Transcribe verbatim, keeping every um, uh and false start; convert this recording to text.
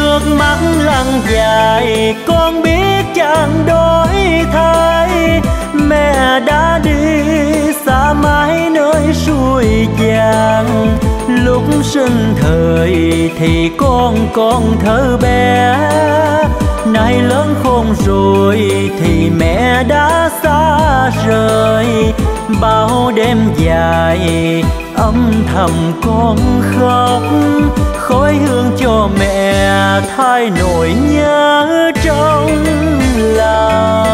nước mắt lăn dài, con biết chẳng đổi thay. Mẹ đã đi xa mãi nơi suối vàng, lúc sinh thời thì con còn thơ bé. Nay lớn khôn rồi thì mẹ đã xa rời, bao đêm dài âm thầm con khóc. Khói hương cho mẹ thay nỗi nhớ trong lòng.